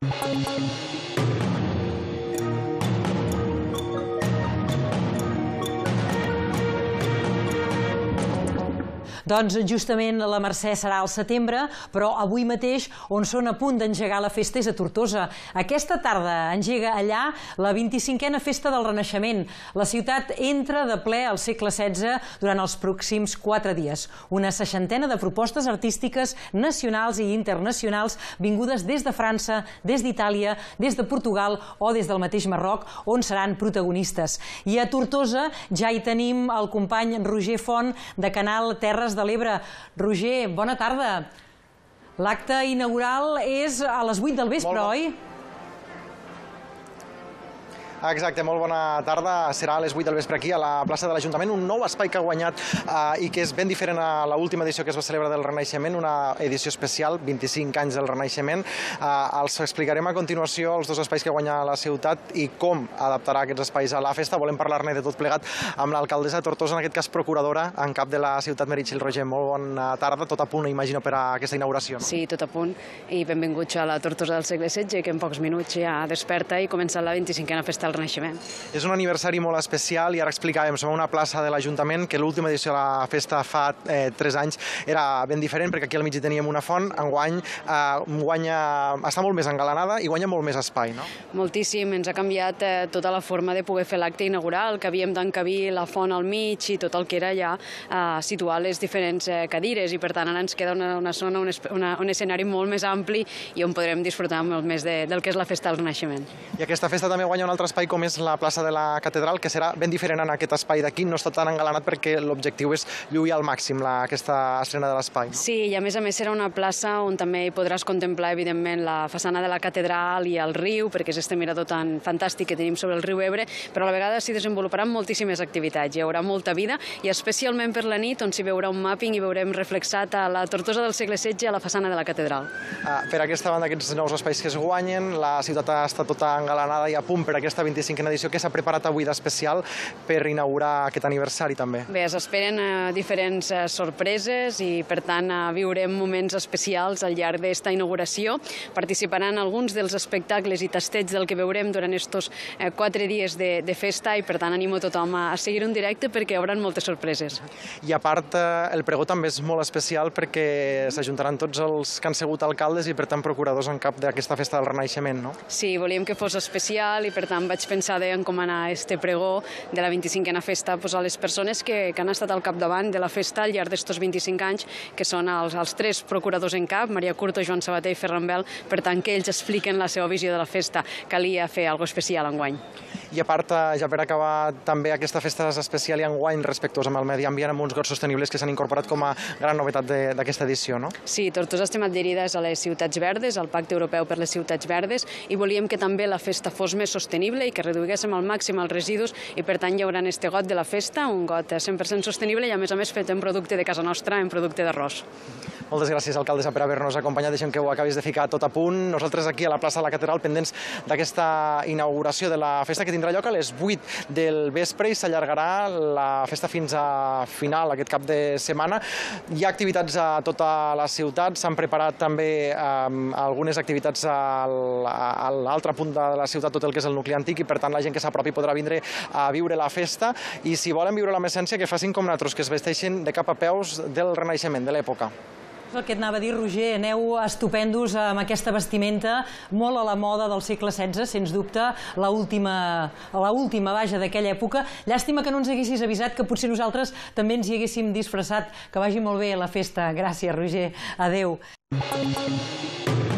Doncs justament la Mercè serà al setembre, però avui mateix on són a punt d'engegar la festa és a Tortosa. Aquesta tarda engega allà la 25a Festa del Renaixement. La ciutat entra de ple al segle XVI durant els pròxims 4 dies. Una 60ena de propostes artístiques nacionals i internacionals vingudes des de França, des d'Itàlia, des de Portugal o des del mateix Marroc, on seran protagonistes. I a Tortosa ja hi tenim el company Roger Font de Canal Terres de l'Ebre. Roger, bona tarda. L'acte inaugural és a les 8 del vespre, oi? Exacte, molt bona tarda. Serà a les 8 del vespre aquí a la plaça de l'Ajuntament, un nou espai que ha guanyat i que és ben diferent a l'última edició que es va celebrar del Renaixement, una edició especial, 25 anys del Renaixement. Els explicarem a continuació els dos espais que guanya la ciutat i com adaptarà aquests espais a la festa. Volem parlar-ne de tot plegat amb l'alcaldessa de Tortosa, en aquest cas procuradora en cap de la ciutat, Meritxell Roger. Molt bona tarda, tot a punt, imagino, per a aquesta inauguració. Sí, tot a punt, i benvinguts a la Tortosa del segle XVI, que en pocs minuts ja desperta i comença la 25a Festa del Renaixement. És un aniversari molt especial i ara explicàvem, som a una plaça de l'Ajuntament que l'última edició de la festa fa 3 anys era ben diferent perquè aquí al mig hi teníem una font, enguany està molt més engalanada i guanya molt més espai, no? Moltíssim, ens ha canviat tota la forma de poder fer l'acte inaugural, que havíem d'encabir la font al mig i tot el que era ja situar les diferents cadires, i per tant ara ens queda una zona, un escenari molt més ampli i on podrem disfrutar molt més del que és la festa del Renaixement. I aquesta festa també guanya un altre espai com és la plaça de la Catedral, que serà ben diferent en aquest espai d'aquí, no està tan engalanat perquè l'objectiu és lluir al màxim aquesta estrena de l'espai. Sí, i a més serà una plaça on també hi podràs contemplar, evidentment, la façana de la Catedral i el riu, perquè és este mirador tan fantàstic que tenim sobre el riu Ebre, però a la vegada s'hi desenvoluparan moltíssimes activitats, hi haurà molta vida, i especialment per la nit, on s'hi veurà un màpping i veurem reflexat a la Tortosa del segle XVI a la façana de la Catedral. Per aquesta banda, aquests nous espais que es guanyen, la ciutat està tota engalanada i a punt per aquesta 25a edició. Què s'ha preparat avui d'especial per inaugurar aquest aniversari també? Bé, s'esperen diferents sorpreses i per tant viurem moments especials al llarg d'esta inauguració. Participaran alguns dels espectacles i tasteig del que veurem durant estos 4 dies de festa i per tant animo tothom a seguir en directe perquè hi haurà moltes sorpreses. I a part el pregó també és molt especial perquè s'ajuntaran tots els que han sigut alcaldes i per tant procuradors en cap d'aquesta festa del Renaixement, no? Sí, volíem que fos especial i per tant vaig pensar d'encomanar este pregó de la 25a festa a les persones que han estat al capdavant de la festa al llarg d'estos 25 anys, que són els 3 procuradors en cap, Maria Curto, Joan Sabater i Ferran Bel, per tant que ells expliquen la seva visió de la festa. Calia fer alguna cosa especial enguany. I a part, ja per acabar, també aquesta festa és especial i enguany respectuosa amb el medi ambient, amb uns gots sostenibles que s'han incorporat com a gran novetat d'aquesta edició, no? Sí, Tortosa estem adherides a les ciutats verdes, al Pacte Europeu per les Ciutats Verdes, i volíem que també la festa fos més sostenible i que reduïguéssim al màxim els residus, i per tant hi haurà este got de la festa, un got 100% sostenible i a més fet en producte de casa nostra, en producte d'arròs. Moltes gràcies, alcaldessa, per haver-nos acompanyat. Deixem que ho acabis de ficar tot a punt. Nosaltres aquí a la plaça de la Catedral pendents d'aquesta inauguració de la festa que tindrà lloc a les 8 del vespre i s'allargarà la festa fins a final aquest cap de setmana. Hi ha activitats a tota la ciutat, s'han preparat també algunes activitats a l'altre punt de la ciutat, tot el que és el nucli antic, i per tant la gent que s'apropi podrà vindre a viure la festa i si volen viure la essència que facin com nosaltres, que es vesteixin de cap a peus del Renaixement, de l'època. El que et anava a dir, Roger, aneu estupendos amb aquesta vestimenta, molt a la moda del segle XVI, sens dubte, l'última vaja d'aquella època. Llàstima que no ens haguessis avisat, que potser nosaltres també ens hi haguéssim disfressat. Que vagi molt bé la festa. Gràcies, Roger. Adéu.